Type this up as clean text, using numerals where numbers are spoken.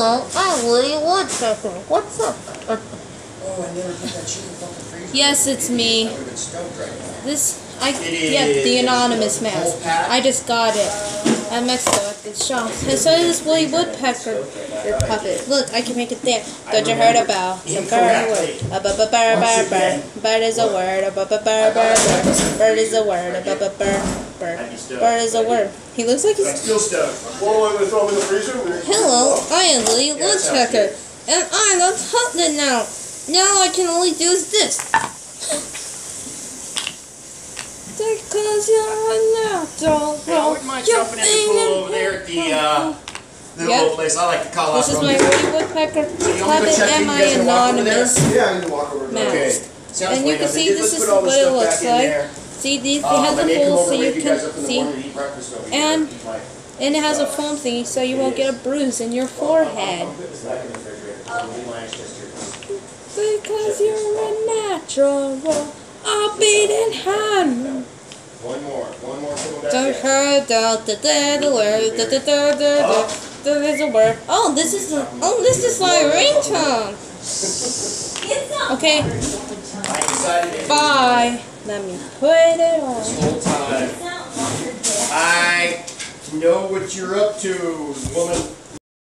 Hello, I'm Woody Woodpecker. What's up? Oh, I never put that shit in the fucking freezer. Yes, it's me. I would have been stoked right now. The anonymous mask. I just got it at Mexico at the shop. And so does Woody Woodpecker, your puppet. Look, I can make it there. Don't you heard about a bird? Bird is a word. Bird is a word. Bird is a word. He looks like he's... Still stuck. Well, I'm going to throw him in the freezer? Hello, I am Woody Woodpecker, and I'm a puppet now. Now I can only do this. Because you're a natural. Hey, I wouldn't mind jumping in the pool over there at the little place I like to call out. This is my Woody Woodpecker puppet and my anonymous mask. And you can see this is what it looks like. See, these has a hole so you can see. And it has a foam thingy so you won't get a bruise in your forehead. Because you're a natural. I'll beat in hand. One more Don't hurt the word. There's a word. Oh, this is my ringtone. Okay. Bye. Let me put it on. This whole time. I know what you're up to, woman.